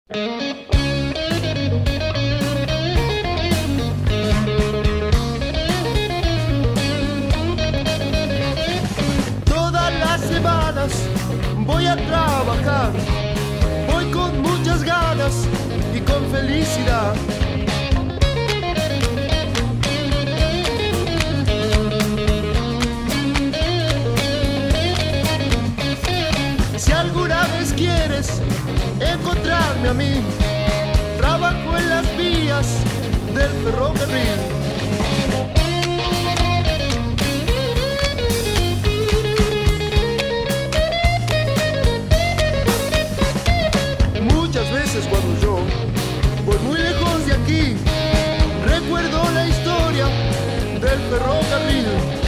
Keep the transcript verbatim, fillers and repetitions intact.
Todas las semanas voy a trabajar, voy con muchas ganas y con felicidad. Si alguna vez quieres encontrarme a mí, trabajo en las vías del ferrocarril. Muchas veces cuando yo voy muy lejos de aquí, recuerdo la historia del ferrocarril.